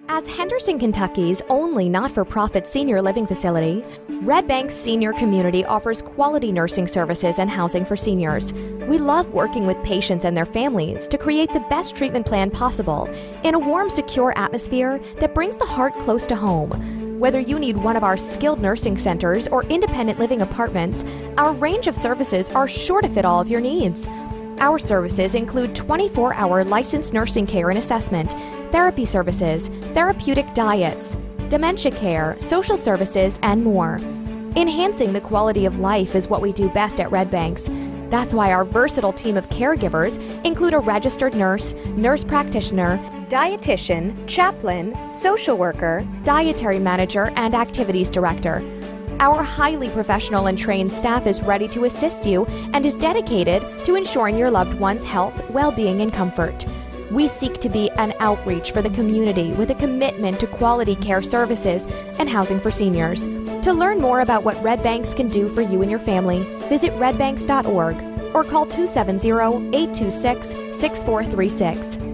As Henderson, Kentucky's only not-for-profit senior living facility, Red Bank's senior community offers quality nursing services and housing for seniors. We love working with patients and their families to create the best treatment plan possible in a warm, secure atmosphere that brings the heart close to home. Whether you need one of our skilled nursing centers or independent living apartments, our range of services are sure to fit all of your needs. Our services include 24-hour licensed nursing care and assessment, therapy services, therapeutic diets, dementia care, social services, and more. Enhancing the quality of life is what we do best at Red Banks. That's why our versatile team of caregivers include a registered nurse, nurse practitioner, dietitian, chaplain, social worker, dietary manager, and activities director. Our highly professional and trained staff is ready to assist you and is dedicated to ensuring your loved one's health, well-being, and comfort. We seek to be an outreach for the community with a commitment to quality care services and housing for seniors. To learn more about what Red Banks can do for you and your family, visit redbanks.org or call 270-826-6436.